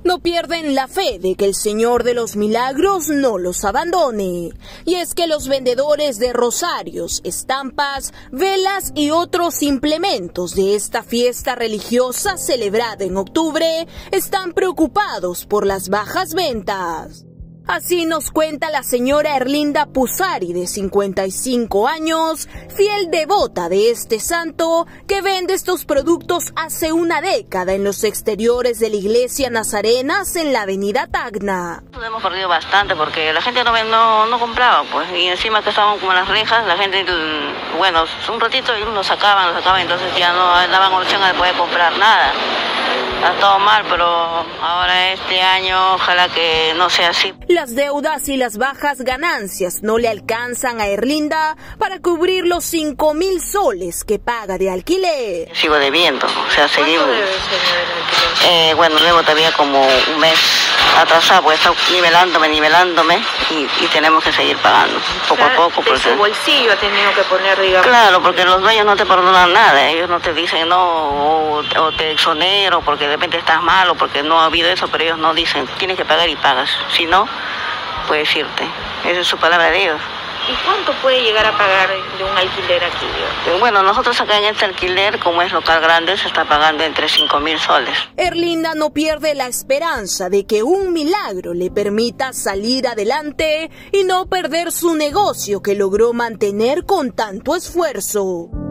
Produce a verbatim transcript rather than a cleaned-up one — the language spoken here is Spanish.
No pierden la fe de que el Señor de los Milagros no los abandone. Y es que los vendedores de rosarios, estampas, velas y otros implementos de esta fiesta religiosa celebrada en octubre están preocupados por las bajas ventas. Así nos cuenta la señora Erlinda Pusari, de cincuenta y cinco años, fiel devota de este santo, que vende estos productos hace una década en los exteriores de la iglesia Nazarenas en la avenida Tacna. Hemos perdido bastante porque la gente no, no, no compraba, pues, y encima que estaban como las rejas, la gente, bueno, un ratito y lo sacaban, lo sacaban, entonces ya no daban opción de poder comprar nada. Está todo mal, pero ahora este año ojalá que no sea así. Las deudas y las bajas ganancias no le alcanzan a Erlinda para cubrir los cinco mil soles que paga de alquiler. Sigo debiendo, o sea, seguimos. ¿Cuánto debe, señora, el alquiler? Eh, bueno, luego todavía como un mes atrasado, pues está nivelándome, nivelándome y, y tenemos que seguir pagando poco Claro, a poco. De porque su bolsillo ha tenido que poner, digamos. Claro, porque los dueños no te perdonan nada, ellos no te dicen no, o, o te exonero porque de repente estás mal o porque no ha habido eso, pero ellos no dicen, tienes que pagar y pagas, si no, puedes irte, esa es su palabra de ellos. ¿Y cuánto puede llegar a pagar de un alquiler aquí? Bueno, nosotros acá en este alquiler, como es local grande, se está pagando entre cinco mil soles. Erlinda no pierde la esperanza de que un milagro le permita salir adelante y no perder su negocio que logró mantener con tanto esfuerzo.